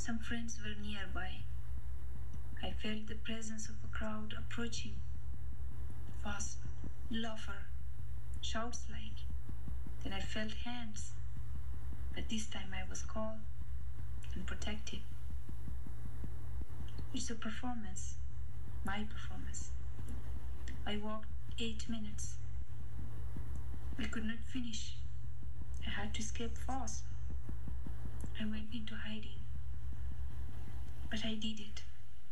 Some friends were nearby. I felt the presence of a crowd approaching. Fast, laughter, shouts like. Then I felt hands, but this time I was calm and protected. It's a performance, my performance. I walked 8 minutes. I could not finish. I had to escape fast. I went into hiding, but I did it.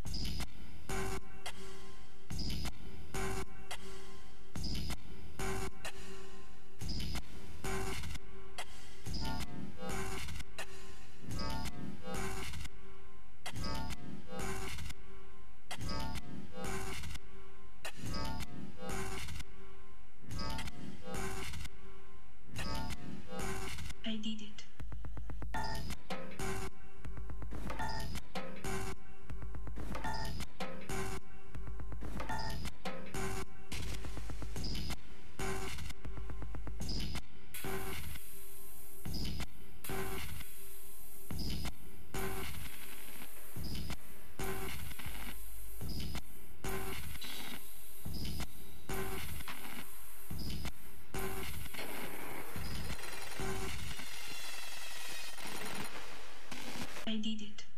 I did it. I did it.